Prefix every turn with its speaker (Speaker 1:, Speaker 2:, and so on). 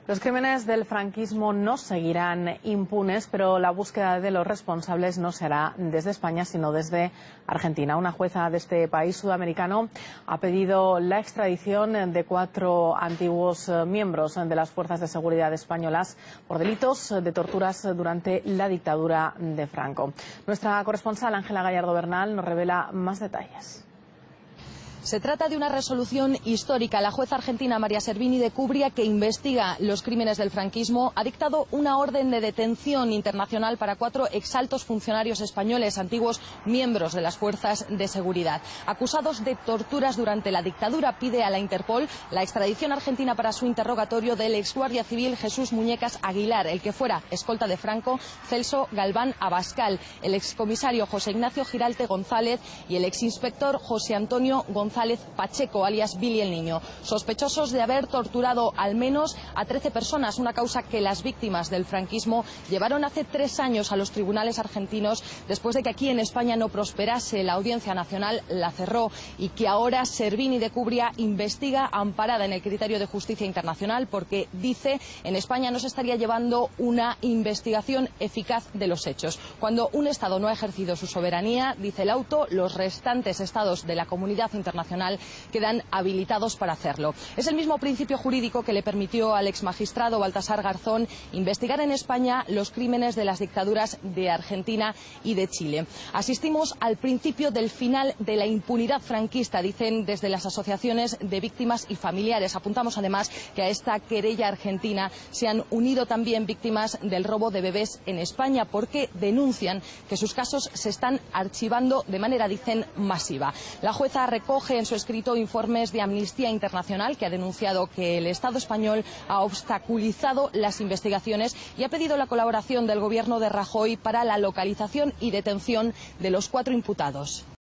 Speaker 1: Los crímenes del franquismo no seguirán impunes, pero la búsqueda de los responsables no se hará desde España, sino desde Argentina. Una jueza de este país sudamericano ha pedido la extradición de 4 antiguos miembros de las fuerzas de seguridad españolas por delitos de torturas durante la dictadura de Franco. Nuestra corresponsal Ángela Gallardo Bernal nos revela más detalles.
Speaker 2: Se trata de una resolución histórica. La jueza argentina María Servini de Cubria, que investiga los crímenes del franquismo, ha dictado una orden de detención internacional para 4 exaltos funcionarios españoles, antiguos miembros de las fuerzas de seguridad. Acusados de torturas durante la dictadura, pide a la Interpol la extradición argentina para su interrogatorio del exguardia civil Jesús Muñecas Aguilar, el que fuera escolta de Franco, Celso Galván Abascal, el excomisario José Ignacio Giralte González y el exinspector José Antonio González Pacheco, alias Billy el Niño, sospechosos de haber torturado al menos a 13 personas, una causa que las víctimas del franquismo llevaron hace 3 años a los tribunales argentinos después de que aquí en España no prosperase. La Audiencia Nacional la cerró y que ahora Servini de Cubria investiga amparada en el criterio de justicia internacional porque dice en España no se estaría llevando una investigación eficaz de los hechos. Cuando un Estado no ha ejercido su soberanía, dice el auto, los restantes Estados de la comunidad internacional quedan habilitados para hacerlo. Es el mismo principio jurídico que le permitió al exmagistrado Baltasar Garzón investigar en España los crímenes de las dictaduras de Argentina y de Chile. Asistimos al principio del final de la impunidad franquista, dicen desde las asociaciones de víctimas y familiares. Apuntamos además que a esta querella argentina se han unido también víctimas del robo de bebés en España porque denuncian que sus casos se están archivando de manera, dicen, masiva. La jueza recoge en su escrito informes de Amnistía Internacional, que ha denunciado que el Estado español ha obstaculizado las investigaciones y ha pedido la colaboración del gobierno de Rajoy para la localización y detención de los 4 imputados.